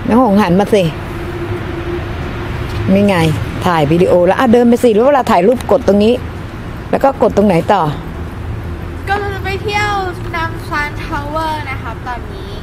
น้องหงหันมาสินี่ไงถ่ายวิดีโอแล้วเดินไปสิแล้วเวลาถ่ายรูปกดตรงนี้แล้วก็กดตรงไหนต่อก็เราจะไปเที่ยวน้ำซันทาวเวอร์นะครับตอนนี้